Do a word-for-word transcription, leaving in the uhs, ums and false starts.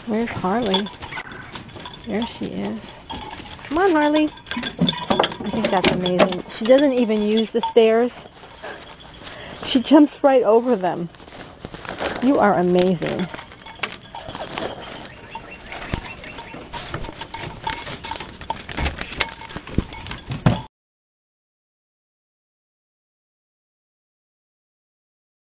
Where's Harley? There she is. Come on, Harley. I think that's amazing. She doesn't even use the stairs. She jumps right over them. You are amazing.